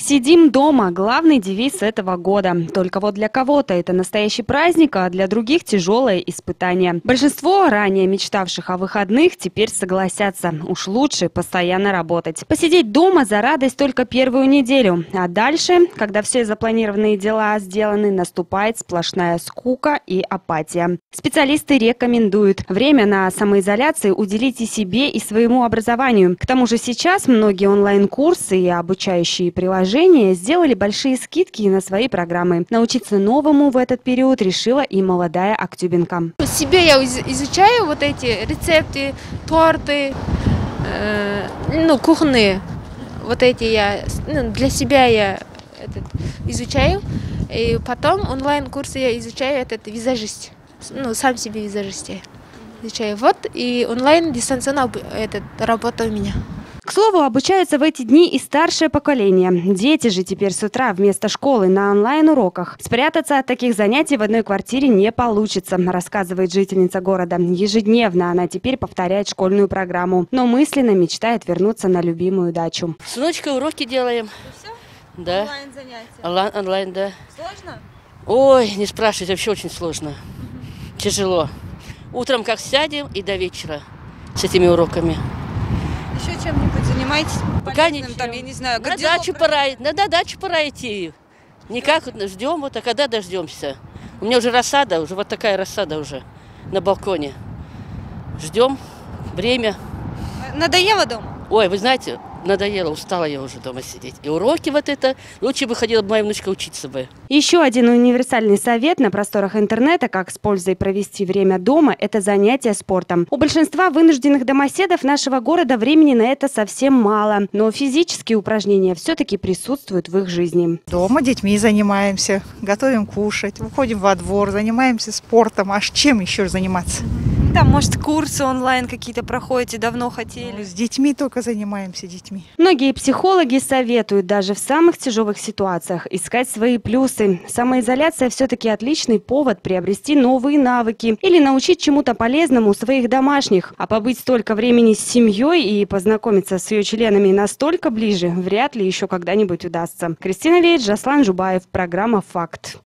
Сидим дома – главный девиз этого года. Только вот для кого-то это настоящий праздник, а для других – тяжелое испытание. Большинство, ранее мечтавших о выходных, теперь согласятся. Уж лучше постоянно работать. Посидеть дома за радость только первую неделю. А дальше, когда все запланированные дела сделаны, наступает сплошная скука и апатия. Специалисты рекомендуют время на самоизоляции уделить и себе, и своему образованию. К тому же сейчас многие онлайн-курсы и обучающие приложения сделали большие скидки на свои программы. Научиться новому в этот период решила и молодая актюбинка. Себе я изучаю вот эти рецепты, торты, кухонные. Вот эти я для себя изучаю. И потом онлайн-курсы я изучаю визажист. Сам себе визажист я изучаю. Вот и онлайн дистанционно работа у меня. К слову, обучаются в эти дни и старшее поколение. Дети же теперь с утра вместо школы на онлайн-уроках. Спрятаться от таких занятий в одной квартире не получится, рассказывает жительница города. Ежедневно она теперь повторяет школьную программу, но мысленно мечтает вернуться на любимую дачу. С внучкой уроки делаем. И все? Да. Онлайн-занятия? Онлайн, да. Сложно? Ой, не спрашивайте, вообще очень сложно. Тяжело. Утром как сядем и до вечера с этими уроками. Еще чем-нибудь занимаетесь? Пока Полезным, ничего. там, я не знаю, На дачу пора идти. Никак ждем, а когда дождемся. У меня уже рассада, уже вот такая рассада уже на балконе. Ждем время. Надоело дома? Ой, вы знаете, надоело, устала я уже дома сидеть. И уроки лучше бы ходила бы моя внучка учиться бы. Еще один универсальный совет на просторах интернета, как с пользой провести время дома – это занятие спортом. У большинства вынужденных домоседов нашего города времени на это совсем мало, но физические упражнения все-таки присутствуют в их жизни. Дома детьми занимаемся, готовим кушать, выходим во двор, занимаемся спортом. А чем еще заниматься? Там, может, курсы онлайн какие-то проходите, давно хотели? С детьми только занимаемся, детьми. Многие психологи советуют даже в самых тяжелых ситуациях искать свои плюсы. Самоизоляция все-таки отличный повод приобрести новые навыки или научить чему-то полезному своих домашних. А побыть столько времени с семьей и познакомиться с ее членами настолько ближе вряд ли еще когда-нибудь удастся. Кристина Веет, Жаслан Жубаев. Программа «Факт».